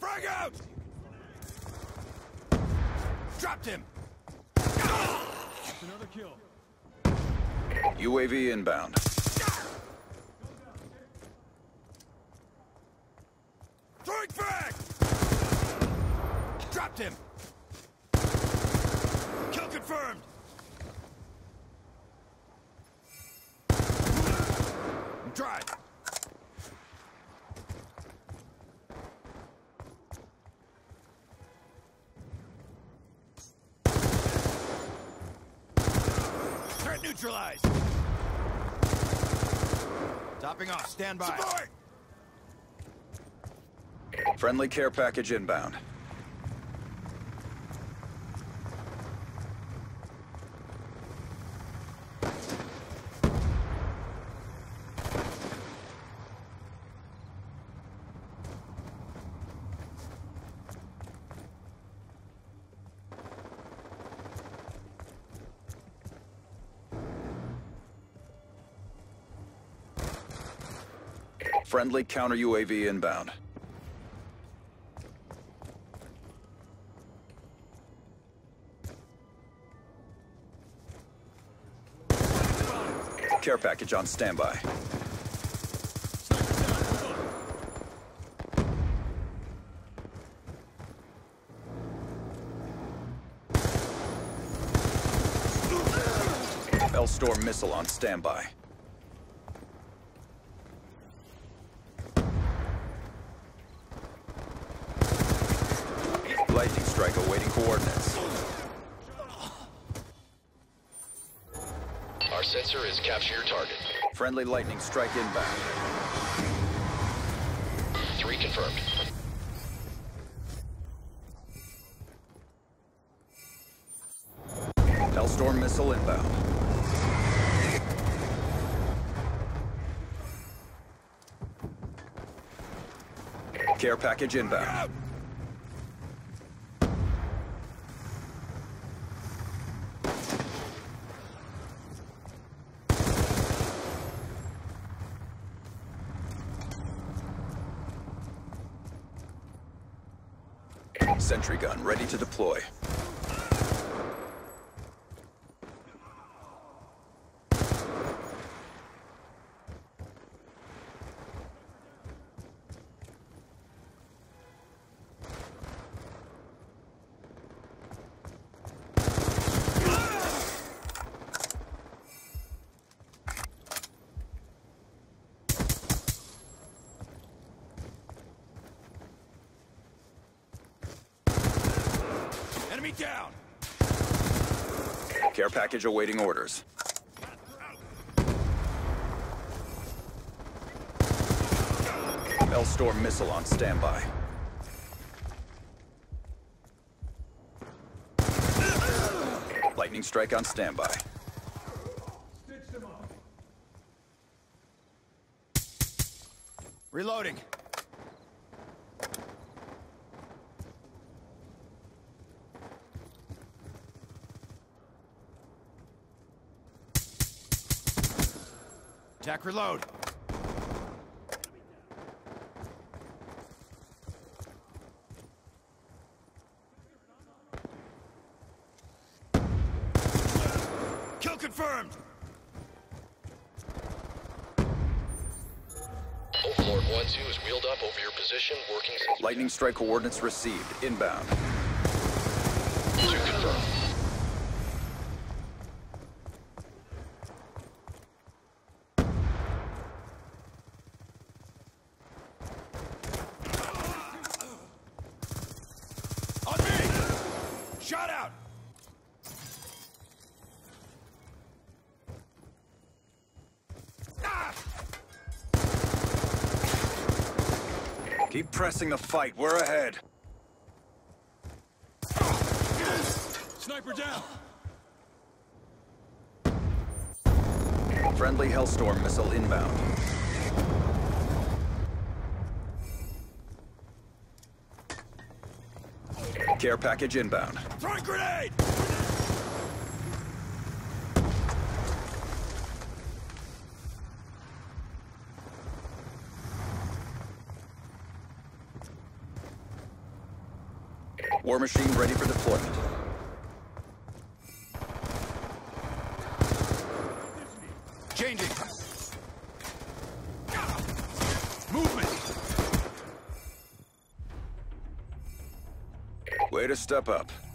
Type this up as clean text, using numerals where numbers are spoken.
Frag out! Dropped him! That's another kill. UAV inbound. Throwing frag! Dropped him! Kill confirmed! Drive! Threat neutralized! Topping off, stand by. Support! Friendly care package inbound. Friendly counter UAV inbound. Care package on standby. L-Storm missile on standby. Lightning strike awaiting coordinates. Our sensor is capture your target. Friendly lightning strike inbound. 3 confirmed. L-Storm missile inbound. Care package inbound. Sentry gun ready to deploy. Enemy down! Care package awaiting orders. L-Storm missile on standby. Lightning strike on standby. Stitch them up. Reloading. Attack reload. Kill confirmed. Overlord 1-2 is wheeled up over your position, working since... Lightning strike coordinates received. Inbound. 2 confirmed. On me! Shot out! Keep pressing the fight. We're ahead. Sniper down! Friendly Hellstorm missile inbound. Care package inbound. Throwing grenade! War machine ready for deployment. Changing. Movement. Way to step up.